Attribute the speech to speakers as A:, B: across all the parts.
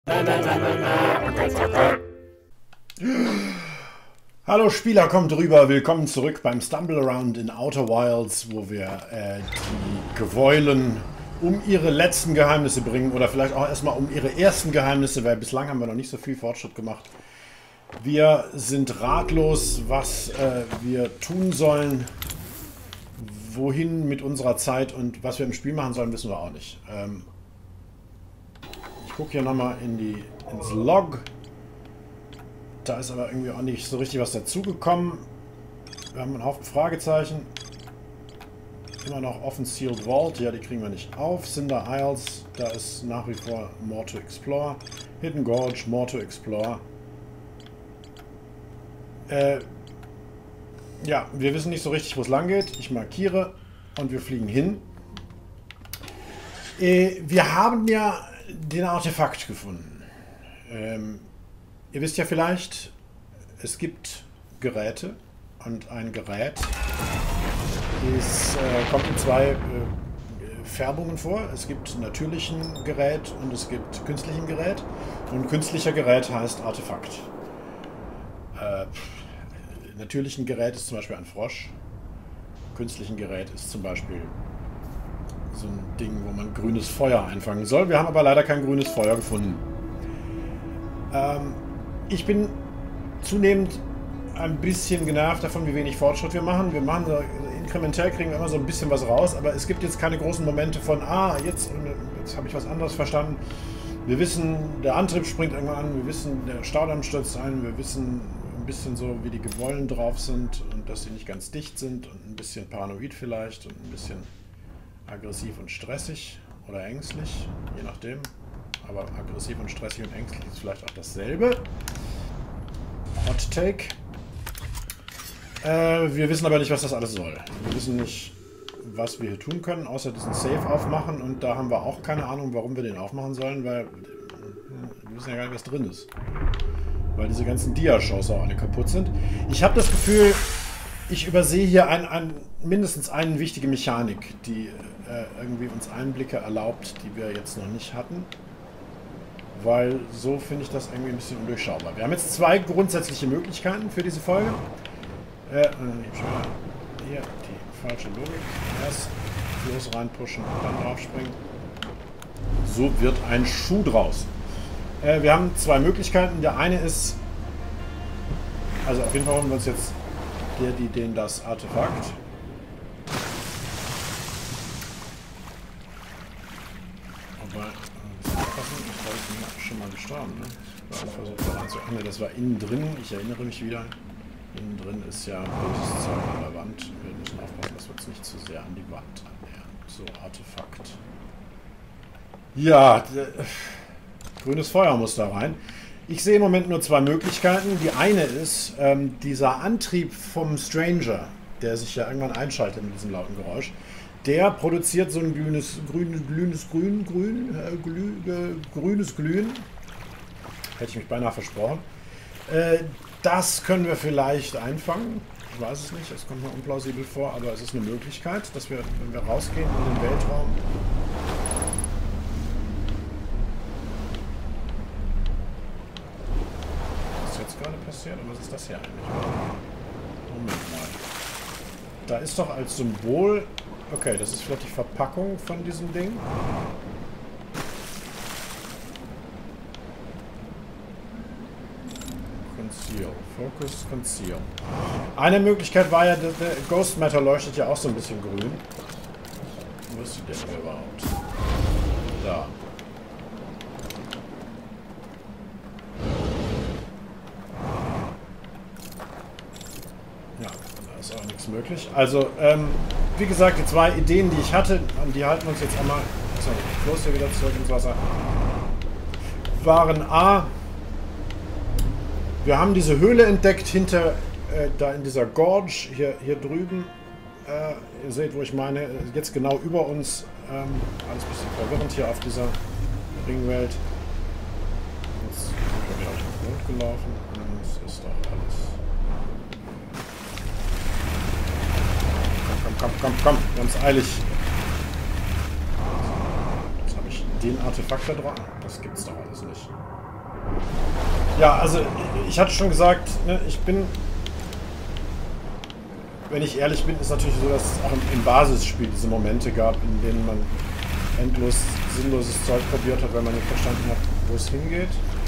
A: Hallo Spieler, kommt rüber. Willkommen zurück beim Stumble Around in Outer Wilds, wo wir die Gewäulen um ihre letzten Geheimnisse bringen oder vielleicht auch erstmal um ihre ersten Geheimnisse, weil bislang haben wir noch nicht so viel Fortschritt gemacht. Wir sind ratlos, was wir tun sollen, wohin mit unserer Zeit und was wir im Spiel machen sollen, wissen wir auch nicht. Ich gucke hier nochmal ins Log. Da ist aber irgendwie auch nicht so richtig was dazugekommen. Wir haben einen Haufen Fragezeichen. Immer noch Offen Sealed Vault. Ja, die kriegen wir nicht auf. Cinder Isles. Da ist nach wie vor More to Explore. Hidden Gorge, More to Explore. Ja, wir wissen nicht so richtig, wo es lang geht. Ich markiere und wir fliegen hin. Wir haben ja den Artefakt gefunden. Ihr wisst ja vielleicht, es gibt Geräte und ein Gerät kommt in zwei Färbungen vor. Es gibt natürlichen Gerät und es gibt künstlichen Gerät. Und künstlicher Gerät heißt Artefakt. Natürlichen Gerät ist zum Beispiel ein Frosch. Künstlichen Gerät ist zum Beispiel so ein Ding, wo man grünes Feuer einfangen soll. Wir haben aber leider kein grünes Feuer gefunden. Ich bin zunehmend ein bisschen genervt davon, wie wenig Fortschritt wir machen. Wir machen so, inkrementell kriegen wir immer so ein bisschen was raus, aber es gibt jetzt keine großen Momente von, jetzt habe ich was anderes verstanden. Wir wissen, der Antrieb springt irgendwann an, wir wissen, der Staudamm stürzt ein, wir wissen ein bisschen so, wie die Gewollen drauf sind und dass sie nicht ganz dicht sind und ein bisschen paranoid vielleicht und ein bisschen aggressiv und stressig oder ängstlich, je nachdem. Aber aggressiv und stressig und ängstlich ist vielleicht auch dasselbe. Hot Take. Wir wissen aber nicht, was das alles soll. Wir wissen nicht, was wir hier tun können, außer diesen Safe aufmachen. Und da haben wir auch keine Ahnung, warum wir den aufmachen sollen, weil wir wissen ja gar nicht, was drin ist. Weil diese ganzen Dia-Shows auch alle kaputt sind. Ich habe das Gefühl, ich übersehe hier mindestens eine wichtige Mechanik, die irgendwie uns Einblicke erlaubt, die wir jetzt noch nicht hatten. Weil so finde ich das irgendwie ein bisschen undurchschaubar. Wir haben jetzt zwei grundsätzliche Möglichkeiten für diese Folge. Hier die falsche Logik. Erst Floß reinpushen und dann draufspringen. So wird ein Schuh draus. Wir haben zwei Möglichkeiten. Der eine ist, also auf jeden Fall holen wir uns jetzt das Artefakt. Aber ich bin schon mal gestorben, ne? Ne, das war innen drin. Ich erinnere mich wieder. Innen drin ist ja böses Zeug an der Wand. Wir müssen aufpassen, dass wir uns nicht zu sehr an die Wand annähern. So, Artefakt. Ja, grünes Feuer muss da rein. Ich sehe im Moment nur zwei Möglichkeiten. Die eine ist, dieser Antrieb vom Stranger, der sich ja irgendwann einschaltet mit diesem lauten Geräusch, der produziert so ein grünes Glühen. Hätte ich mich beinahe versprochen. Das können wir vielleicht einfangen. Ich weiß es nicht, es kommt mir unplausibel vor, aber es ist eine Möglichkeit, dass wir, wenn wir rausgehen in den Weltraum, was ist jetzt gerade passiert? Und was ist das hier eigentlich? Moment mal. Da ist doch als Symbol, okay, das ist vielleicht die Verpackung von diesem Ding. Conceal. Focus, Conceal. Eine Möglichkeit war ja, der Ghost Matter leuchtet ja auch so ein bisschen grün. Wo ist die denn überhaupt? Da. Ja, da ist auch nichts möglich. Also, wie gesagt, die zwei Ideen, die ich hatte, an die halten wir uns jetzt einmal. So, Floß hier wieder zurück ins Wasser. Waren A. Wir haben diese Höhle entdeckt hinter, da in dieser Gorge, hier drüben. Ihr seht, wo ich meine, jetzt genau über uns. Alles ein bisschen verwirrend hier auf dieser Ringwelt. Jetzt sind wir wieder auf den Grund gelaufen. Und es ist doch alles. Komm, wir haben es eilig. Jetzt habe ich den Artefakt da drauf. Das gibt's doch alles nicht. Ja, also ich hatte schon gesagt, ne, ich bin... Wenn ich ehrlich bin, ist natürlich so, dass es auch im Basisspiel diese Momente gab, in denen man endlos sinnloses Zeug probiert hat, weil man nicht verstanden hat, wo es hingeht.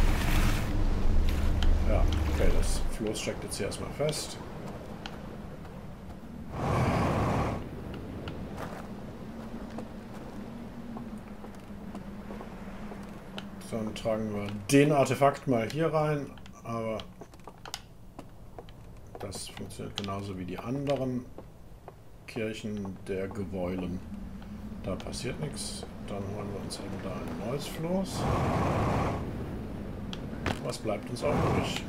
A: Ja, okay, das Floß steckt jetzt hier erstmal fest. Dann tragen wir den Artefakt mal hier rein, aber das funktioniert genauso wie die anderen Kirchen der Gewäulen. Da passiert nichts. Dann holen wir uns eben da ein neues Floß. Was bleibt uns auch übrig?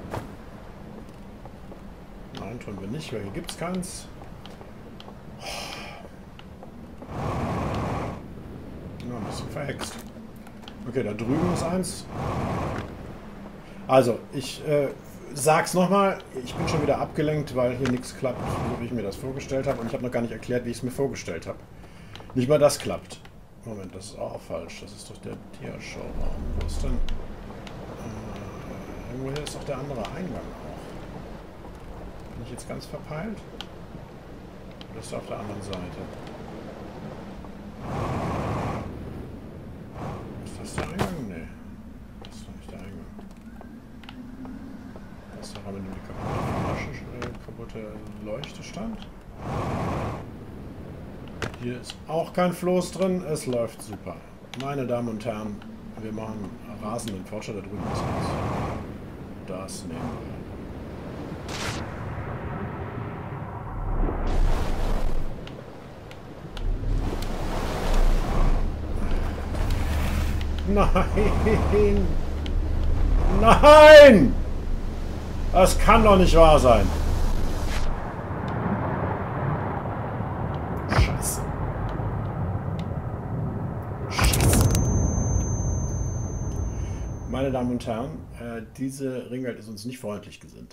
A: Nein, tun wir nicht, weil hier gibt es keins. Ja, ein bisschen verhext. Okay, da drüben ist eins. Also, ich sag's nochmal, ich bin schon wieder abgelenkt, weil hier nichts klappt, so wie ich mir das vorgestellt habe. Und ich habe noch gar nicht erklärt, wie ich es mir vorgestellt habe. Nicht mal das klappt. Moment, das ist auch falsch. Das ist doch der Tiershowraum. Wo ist denn... irgendwo hier ist doch der andere Eingang auch. Bin ich jetzt ganz verpeilt? Oder ist er auf der anderen Seite? Ist das der Eingang? Nee. Das ist doch nicht der Eingang. Das ist doch aber nur die kaputte Leuchte stand. Hier ist auch kein Floß drin. Es läuft super. Meine Damen und Herren, wir machen rasenden Fortschritt. Da drüben ist eins. Das nehmen wir. Nein! Nein! Das kann doch nicht wahr sein. Scheiße. Scheiße. Meine Damen und Herren, diese Ringwelt ist uns nicht freundlich gesinnt.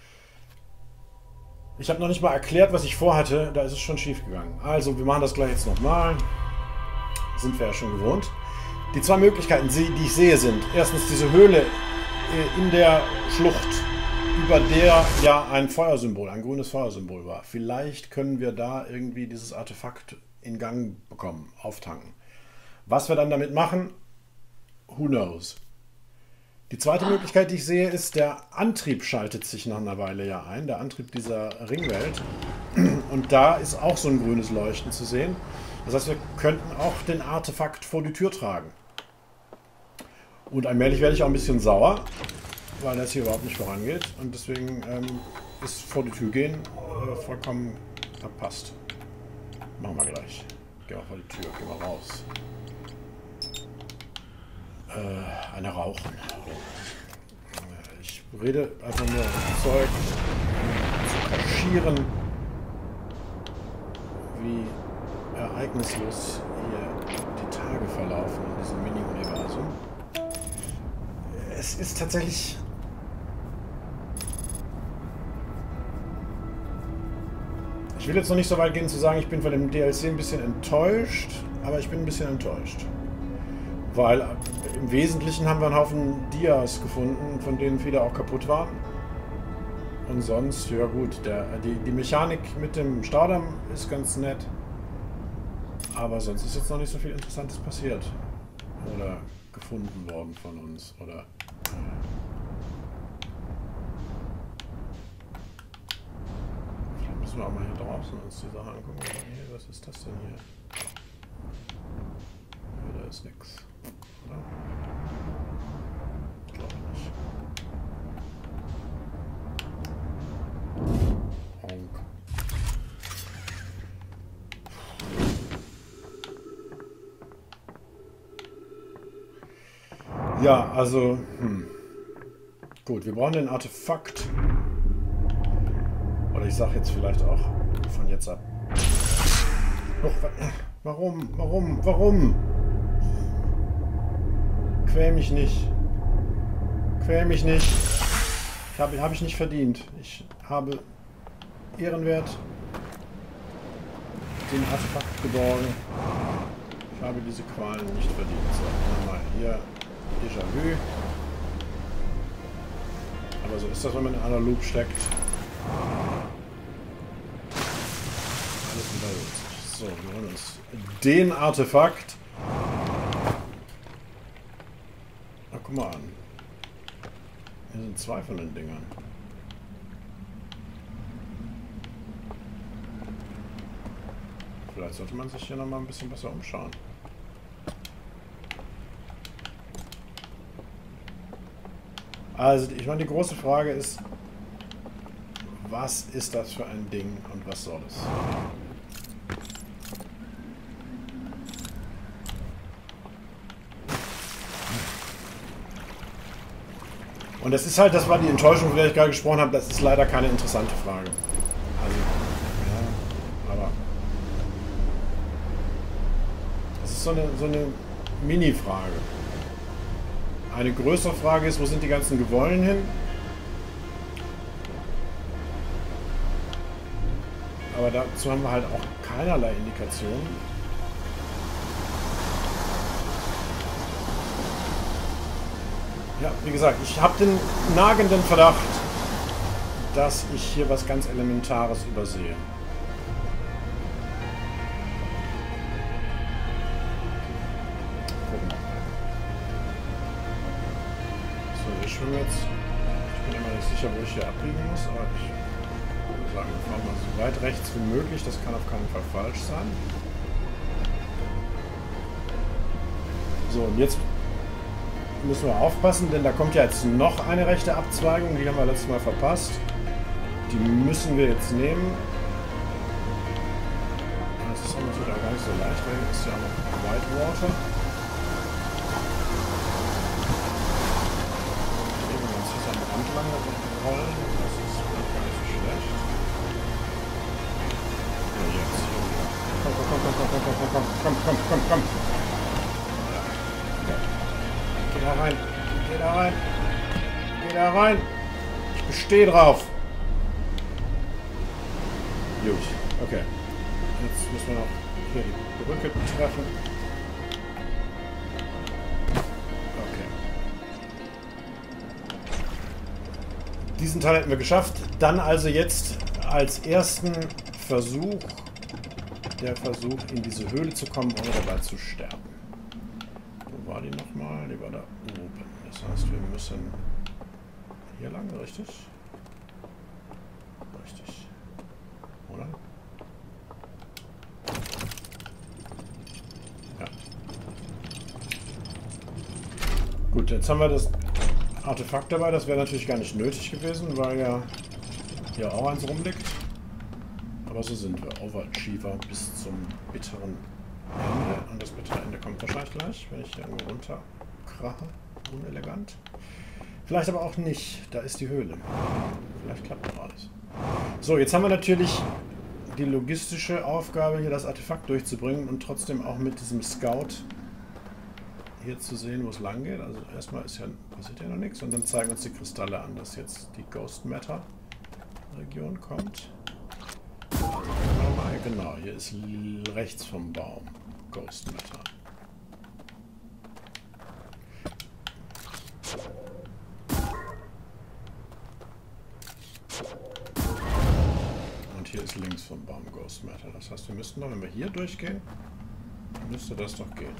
A: Ich habe noch nicht mal erklärt, was ich vorhatte. Da ist es schon schief gegangen. Also, wir machen das gleich jetzt nochmal. Sind wir ja schon gewohnt. Die zwei Möglichkeiten, die ich sehe, sind erstens diese Höhle in der Schlucht, über der ja ein Feuersymbol, ein grünes Feuersymbol war. Vielleicht können wir da irgendwie dieses Artefakt in Gang bekommen, auftanken. Was wir dann damit machen, who knows. Die zweite Möglichkeit, die ich sehe, ist, der Antrieb schaltet sich nach einer Weile ja ein, der Antrieb dieser Ringwelt. Und da ist auch so ein grünes Leuchten zu sehen. Das heißt, wir könnten auch den Artefakt vor die Tür tragen. Und allmählich werde ich auch ein bisschen sauer, weil das hier überhaupt nicht vorangeht. Und deswegen ist vor die Tür gehen vollkommen verpasst. Machen wir gleich. Geh mal vor die Tür, geh mal raus. Eine rauchen. Ich rede einfach nur Zeug, zu kaschieren, wie ereignislos hier die Tage verlaufen in diesem Mini-Universum. Es ist tatsächlich... Ich will jetzt noch nicht so weit gehen zu sagen, ich bin von dem DLC ein bisschen enttäuscht, aber ich bin ein bisschen enttäuscht. Weil im Wesentlichen haben wir einen Haufen Dias gefunden, von denen viele auch kaputt waren. Und sonst, ja gut, die Mechanik mit dem Staudamm ist ganz nett. Aber sonst ist jetzt noch nicht so viel Interessantes passiert. Oder gefunden worden von uns. Oder... Vielleicht müssen wir auch mal hier draußen uns die Sache angucken. Hey, was ist das denn hier? Ja, da ist nix. Oder? Ich glaube nicht. Honk. Ja, also, gut, wir brauchen den Artefakt. Oder ich sage jetzt vielleicht auch von jetzt ab. Doch, warum? Quäl mich nicht. Quäl mich nicht. Hab ich nicht verdient. Ich habe ehrenwert den Artefakt geborgen. Ich habe diese Qualen nicht verdient. So, nochmal hier Déjà-vu. Aber so ist das, wenn man in einer Loop steckt. Alles wiederholt sich. So, wir holen uns den Artefakt. Na, guck mal an. Hier sind 2 von den Dingern. Vielleicht sollte man sich hier nochmal ein bisschen besser umschauen. Also, ich meine, die große Frage ist, was ist das für ein Ding und was soll es? Und das ist halt, das war die Enttäuschung, von der ich gerade gesprochen habe, das ist leider keine interessante Frage. Also, ja, aber das ist so eine Mini-Frage. Eine größere Frage ist, wo sind die ganzen Gewollen hin? Aber dazu haben wir halt auch keinerlei Indikationen. Ja, wie gesagt, ich habe den nagenden Verdacht, dass ich hier was ganz Elementares übersehe. Gucken wir mal. So, wir schwimmen jetzt. Ich bin immer nicht sicher, wo ich hier abbiegen muss, aber ich würde sagen, wir fahren mal so weit rechts wie möglich. Das kann auf keinen Fall falsch sein. So, und jetzt müssen wir aufpassen, denn da kommt ja jetzt noch eine rechte Abzweigung. Die haben wir letztes Mal verpasst. Die müssen wir jetzt nehmen. Das ist natürlich auch gar nicht so leicht, weil hier ist ja noch Whitewater. Wenn wir uns jetzt am Rand lang rollen, das ist vielleicht gar nicht so schlecht. Ja, jetzt hier wieder. Komm. Geh da rein. Geh da rein. Geh da rein. Ich bestehe drauf. Gut. Okay. Jetzt müssen wir noch hier die Brücke treffen. Okay. Diesen Teil hätten wir geschafft. Dann also jetzt als ersten Versuch, der Versuch, in diese Höhle zu kommen, ohne dabei zu sterben. Wo war die nochmal? Die war da oben. Das heißt, wir müssen hier lang, richtig? Richtig. Oder? Ja. Gut, jetzt haben wir das Artefakt dabei. Das wäre natürlich gar nicht nötig gewesen, weil ja hier auch eins rumliegt. Aber so sind wir. Overachiever bis zum bitteren Ende. Und das bittere Ende kommt wahrscheinlich gleich, wenn ich hier irgendwo runter krache. Unelegant. Vielleicht aber auch nicht. Da ist die Höhle. Vielleicht klappt noch alles. So, jetzt haben wir natürlich die logistische Aufgabe, hier das Artefakt durchzubringen und trotzdem auch mit diesem Scout hier zu sehen, wo es lang geht. Also erstmal passiert ja noch nichts und dann zeigen uns die Kristalle an, dass jetzt die Ghost Matter Region kommt. Also, genau, hier ist rechts vom Baum Ghost Matter. Und hier ist links vom Baum Ghost Matter. Das heißt, wir müssten noch, wenn wir hier durchgehen, müsste das doch gehen.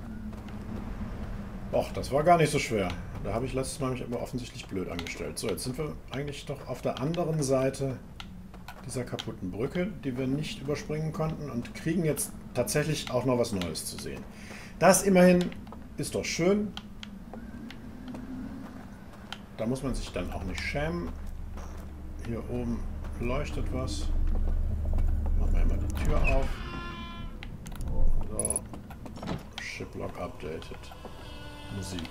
A: Och, das war gar nicht so schwer. Da habe ich letztes Mal mich aber offensichtlich blöd angestellt. So, jetzt sind wir eigentlich doch auf der anderen Seite dieser kaputten Brücke, die wir nicht überspringen konnten und kriegen jetzt tatsächlich auch noch was Neues zu sehen. Das immerhin ist doch schön. Da muss man sich dann auch nicht schämen. Hier oben leuchtet was. Machen wir einmal die Tür auf. So. Shiplog updated. Musik.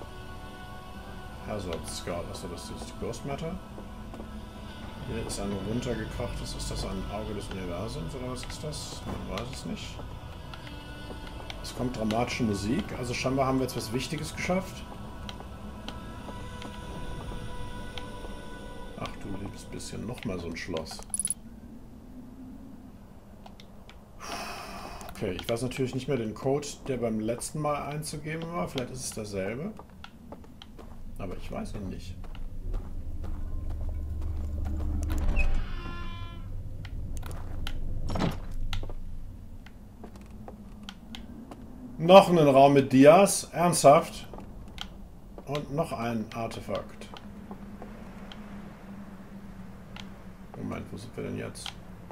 A: Hazard Scout. Achso, das ist Ghost Matter. Hier ist ein runtergekrachtes. Ist das ein Auge des Universums oder was ist das? Man weiß es nicht. Es kommt dramatische Musik. Also scheinbar haben wir jetzt was Wichtiges geschafft. Ach du liebes bisschen. Nochmal so ein Schloss. Okay, ich weiß natürlich nicht mehr den Code, der beim letzten Mal einzugeben war. Vielleicht ist es derselbe. Aber ich weiß ihn nicht. Noch einen Raum mit Dias. Ernsthaft? Und noch ein Artefakt. Moment, wo sind wir denn jetzt?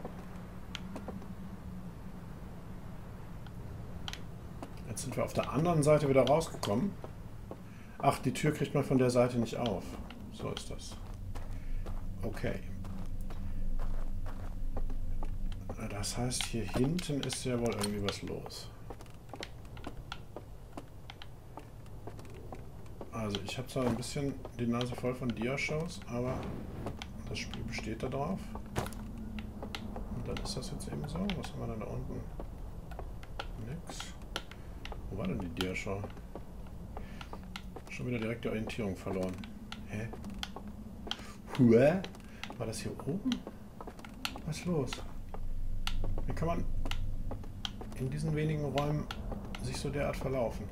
A: Jetzt sind wir auf der anderen Seite wieder rausgekommen. Ach, die Tür kriegt man von der Seite nicht auf. So ist das. Okay. Das heißt, hier hinten ist ja wohl irgendwie was los. Also, ich habe zwar ein bisschen die Nase voll von Dia-Shows, aber das Spiel besteht da drauf. Und dann ist das jetzt eben so. Was haben wir denn da unten? Nix. Wo war denn die Dia-Show? Schon wieder direkt die Orientierung verloren. Hä? Hä? War das hier oben? Was ist los? Wie kann man in diesen wenigen Räumen sich so derart verlaufen?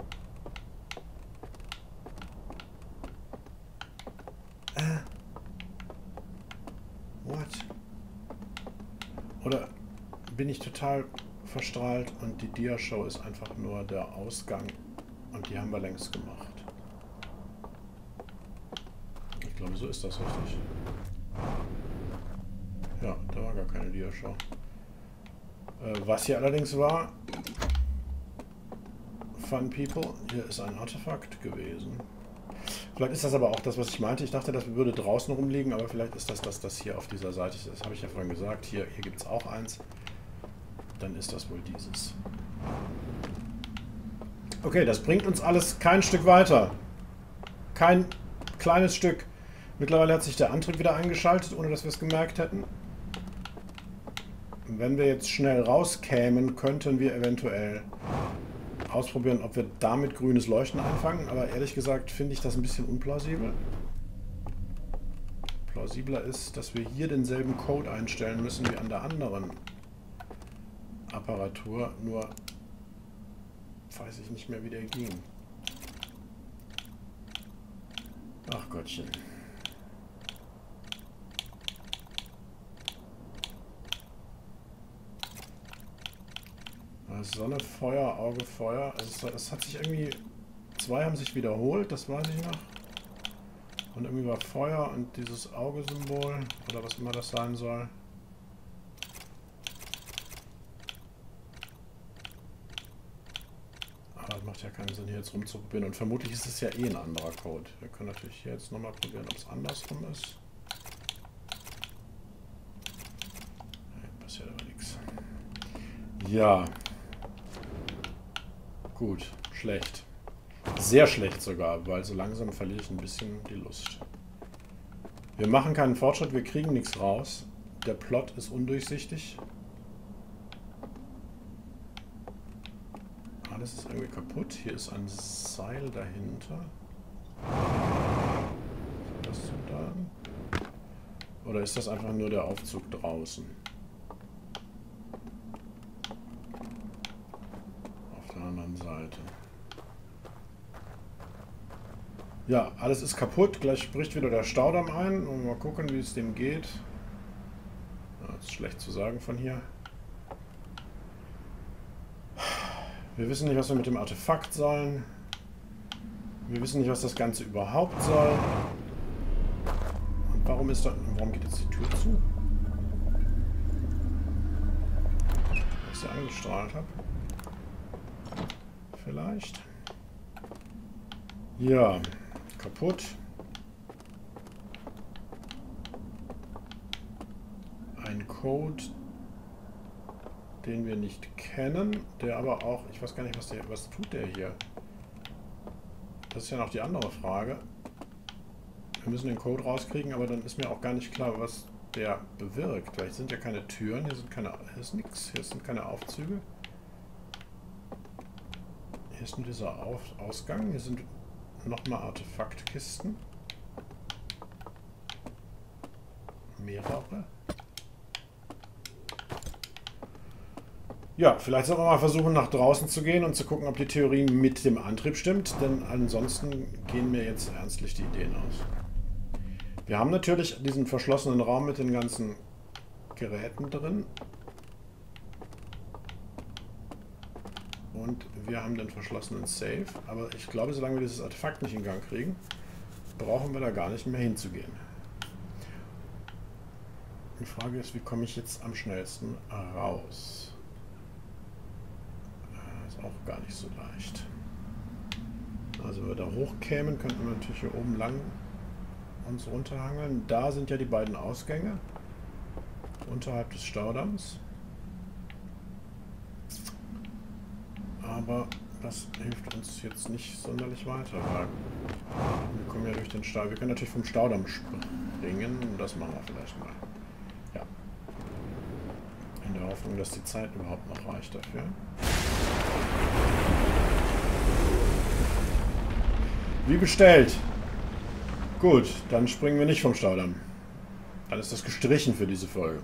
A: What? Oder bin ich total verstrahlt und die Dia-Show ist einfach nur der Ausgang und die haben wir längst gemacht? Ich glaube, so ist das richtig. Ja, da war gar keine Dia-Show. Was hier allerdings war, Fun People, hier ist ein Artefakt gewesen. Vielleicht ist das aber auch das, was ich meinte. Ich dachte, das würde draußen rumliegen, aber vielleicht ist das hier auf dieser Seite ist. Das habe ich ja vorhin gesagt. Hier gibt es auch eins. Dann ist das wohl dieses. Okay, das bringt uns alles kein Stück weiter. Kein kleines Stück. Mittlerweile hat sich der Antrieb wieder eingeschaltet, ohne dass wir es gemerkt hätten. Wenn wir jetzt schnell rauskämen, könnten wir eventuell ausprobieren, ob wir damit grünes Leuchten einfangen. Aber ehrlich gesagt finde ich das ein bisschen unplausibel. Plausibler ist, dass wir hier denselben Code einstellen müssen wie an der anderen Apparatur. Nur weiß ich nicht mehr, wie der ging. Ach Gottchen. Sonne, Feuer, Auge, Feuer. Also es hat sich irgendwie... Zwei haben sich wiederholt, das weiß ich noch. Und irgendwie war Feuer und dieses Auge-Symbol, oder was immer das sein soll. Aber das macht ja keinen Sinn, hier jetzt rumzuprobieren. Und vermutlich ist es ja eh ein anderer Code. Wir können natürlich hier jetzt nochmal probieren, ob es andersrum ist. Nee, passiert aber nichts. Ja. Gut, schlecht. Sehr schlecht sogar, weil so langsam verliere ich ein bisschen die Lust. Wir machen keinen Fortschritt, wir kriegen nichts raus. Der Plot ist undurchsichtig. Alles ist irgendwie kaputt. Hier ist ein Seil dahinter. Soll das so da? Oder ist das einfach nur der Aufzug draußen? Auf der anderen Seite. Ja, alles ist kaputt. Gleich bricht wieder der Staudamm ein. Und mal gucken, wie es dem geht. Ja, das ist schlecht zu sagen von hier. Wir wissen nicht, was wir mit dem Artefakt sollen. Wir wissen nicht, was das Ganze überhaupt soll. Und warum geht jetzt die Tür zu? Weil ich sie angestrahlt habe. Vielleicht. Ja, kaputt. Ein Code, den wir nicht kennen, der aber auch, ich weiß gar nicht, was tut der hier? Das ist ja noch die andere Frage. Wir müssen den Code rauskriegen, aber dann ist mir auch gar nicht klar, was der bewirkt. Vielleicht sind ja keine Türen, hier ist nichts, hier sind keine Aufzüge. Hier ist nur dieser Ausgang, hier sind nochmal Artefaktkisten. Mehrere. Ja, vielleicht sollten wir mal versuchen, nach draußen zu gehen und zu gucken, ob die Theorie mit dem Antrieb stimmt, denn ansonsten gehen mir jetzt ernstlich die Ideen aus. Wir haben natürlich diesen verschlossenen Raum mit den ganzen Geräten drin. Und wir haben den verschlossenen Safe. Aber ich glaube, solange wir dieses Artefakt nicht in Gang kriegen, brauchen wir da gar nicht mehr hinzugehen. Die Frage ist, wie komme ich jetzt am schnellsten raus? Ist auch gar nicht so leicht. Also wenn wir da hochkämen, könnten wir natürlich hier oben lang uns runterhangeln. Da sind ja die beiden Ausgänge unterhalb des Staudamms. Aber das hilft uns jetzt nicht sonderlich weiter, weil wir kommen ja durch den Stau. Wir können natürlich vom Staudamm springen und das machen wir vielleicht mal. Ja. In der Hoffnung, dass die Zeit überhaupt noch reicht dafür. Wie bestellt. Gut, dann springen wir nicht vom Staudamm. Dann ist das gestrichen für diese Folge.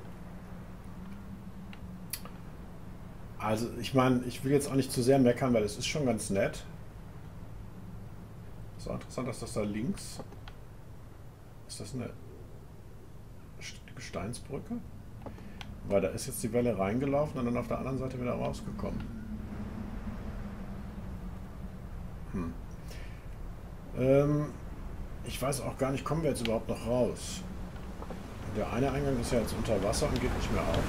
A: Also, ich meine, ich will jetzt auch nicht zu sehr meckern, weil es ist schon ganz nett. Ist auch interessant, dass das da links... Ist das eine Gesteinsbrücke? Weil da ist jetzt die Welle reingelaufen und dann auf der anderen Seite wieder rausgekommen. Ich weiß auch gar nicht, kommen wir jetzt überhaupt noch raus? Der eine Eingang ist ja jetzt unter Wasser und geht nicht mehr auf.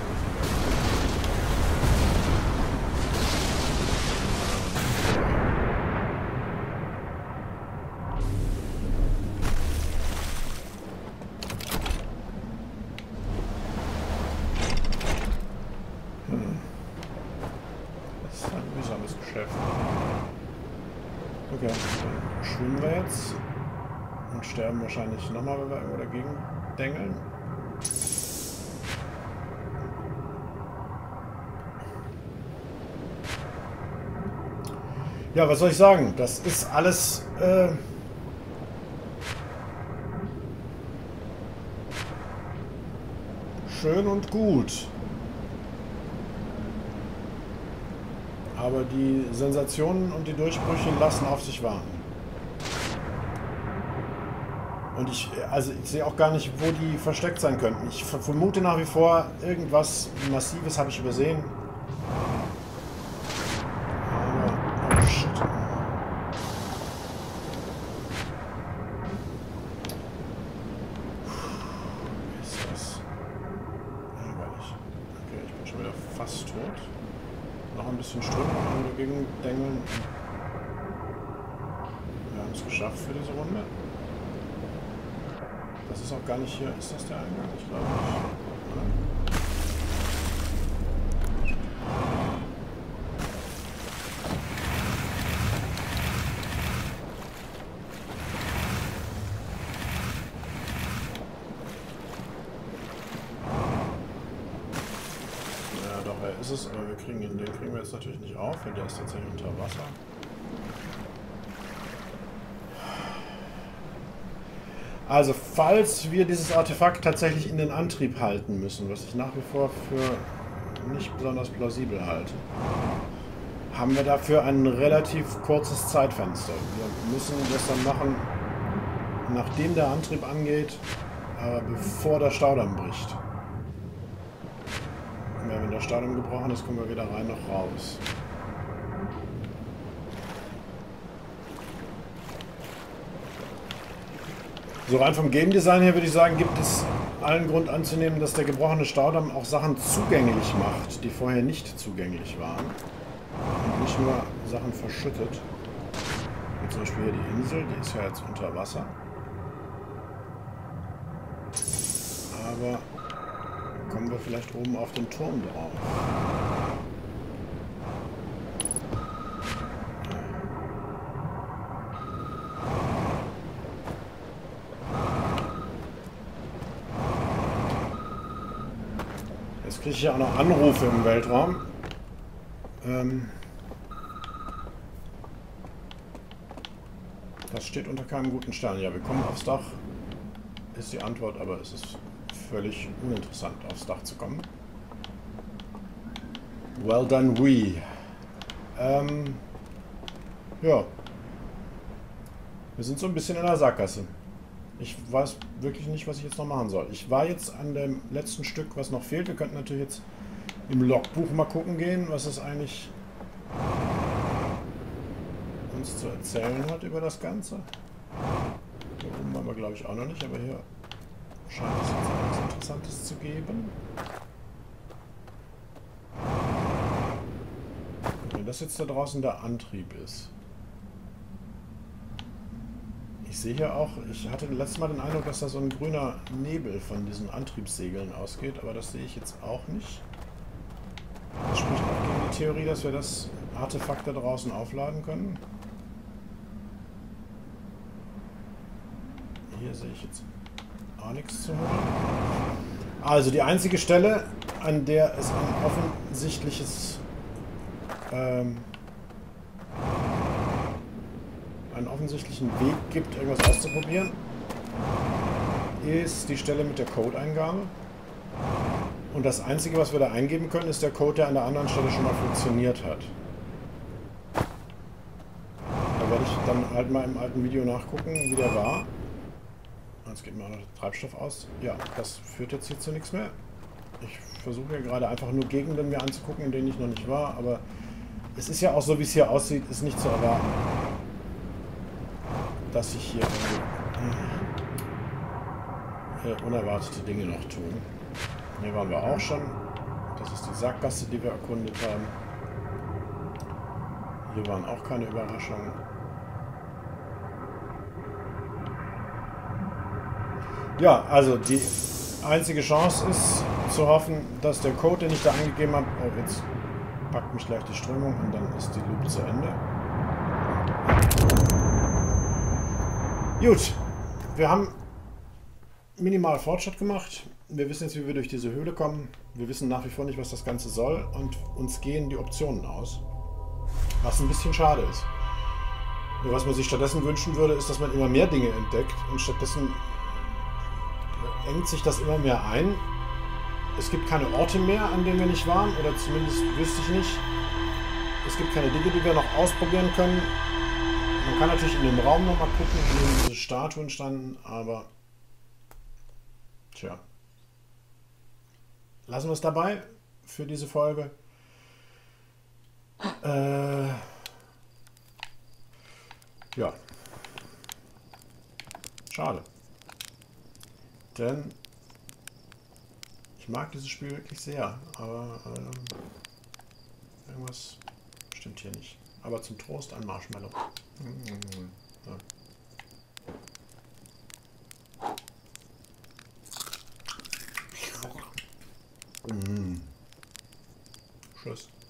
A: Das ist ein mühsames Geschäft. Okay, dann schwimmen wir jetzt und sterben wahrscheinlich nochmal, wenn wir irgendwo dagegen dengeln. Ja, was soll ich sagen? Das ist alles schön und gut. Aber die Sensationen und die Durchbrüche lassen auf sich warten. Und ich sehe auch gar nicht, wo die versteckt sein könnten. Ich vermute nach wie vor, irgendwas Massives habe ich übersehen. Aber, oh shit. Ist das ärgerlich. Okay, ich bin schon wieder fast tot. Noch ein bisschen Strömung dagegen dengeln. Wir haben es geschafft für diese Runde. Das ist auch gar nicht hier. Ist das der Eingang? Ich glaube nicht. Ja, doch, er ist es, aber den kriegen wir jetzt natürlich nicht auf, weil der ist tatsächlich unter Wasser. Also, falls wir dieses Artefakt tatsächlich in den Antrieb halten müssen, was ich nach wie vor für nicht besonders plausibel halte, haben wir dafür ein relativ kurzes Zeitfenster. Wir müssen das dann machen, nachdem der Antrieb angeht, aber bevor der Staudamm bricht. Und wenn der Staudamm gebrochen ist, kommen wir weder rein noch raus. So rein vom Game Design her würde ich sagen, gibt es allen Grund anzunehmen, dass der gebrochene Staudamm auch Sachen zugänglich macht, die vorher nicht zugänglich waren. Und nicht nur Sachen verschüttet. Wie zum Beispiel hier die Insel, die ist ja jetzt unter Wasser. Aber kommen wir vielleicht oben auf den Turm drauf. Jetzt kriege ich ja auch noch Anrufe im Weltraum. Das steht unter keinem guten Stern. Ja, wir kommen aufs Dach, ist die Antwort, aber es ist völlig uninteressant, aufs Dach zu kommen. Well done, we. Ja. Wir sind so ein bisschen in der Sackgasse. Ich weiß wirklich nicht, was ich jetzt noch machen soll. Ich war jetzt an dem letzten Stück, was noch fehlt. Wir könnten natürlich jetzt im Logbuch mal gucken gehen, was es eigentlich uns zu erzählen hat über das Ganze. Hier oben waren wir, glaube ich, auch noch nicht, aber hier scheint es jetzt etwas Interessantes zu geben. Wenn das jetzt da draußen der Antrieb ist. Ich sehe hier auch, ich hatte letztes Mal den Eindruck, dass da so ein grüner Nebel von diesen Antriebssegeln ausgeht, aber das sehe ich jetzt auch nicht. Das spricht auch gegen die Theorie, dass wir das Artefakt da draußen aufladen können. Hier sehe ich jetzt auch nichts zu holen. Also die einzige Stelle, an der es ein offensichtliches einen offensichtlichen Weg gibt, irgendwas auszuprobieren, ist die Stelle mit der Code-Eingabe. Und das Einzige, was wir da eingeben können, ist der Code, der an der anderen Stelle schon mal funktioniert hat. Da werde ich dann halt mal im alten Video nachgucken, wie der war. Jetzt geht mir auch noch der Treibstoff aus. Ja, das führt jetzt hier zu nichts mehr. Ich versuche ja gerade einfach nur Gegenden mir anzugucken, in denen ich noch nicht war, aber es ist ja auch so, wie es hier aussieht, ist nicht zu erwarten, dass sich hier unerwartete Dinge noch tun. Hier waren wir auch schon. Das ist die Sackgasse, die wir erkundet haben. Hier waren auch keine Überraschungen. Ja, also die einzige Chance ist zu hoffen, dass der Code, den ich da eingegeben habe... Oh, jetzt packt mich gleich die Strömung und dann ist die Loop zu Ende. Gut, wir haben minimal Fortschritt gemacht. Wir wissen jetzt, wie wir durch diese Höhle kommen. Wir wissen nach wie vor nicht, was das Ganze soll und uns gehen die Optionen aus. Was ein bisschen schade ist. Und was man sich stattdessen wünschen würde, ist, dass man immer mehr Dinge entdeckt und stattdessen engt sich das immer mehr ein. Es gibt keine Orte mehr, an denen wir nicht waren, oder zumindest wüsste ich nicht. Es gibt keine Dinge, die wir noch ausprobieren können. Man kann natürlich in dem Raum nochmal gucken, in dem diese Statuen standen, aber tja. Lassen wir es dabei für diese Folge. Ja. Schade. Denn ich mag dieses Spiel wirklich sehr, aber irgendwas stimmt hier nicht. Aber zum Trost ein Marshmallow. Ja. Tschüss.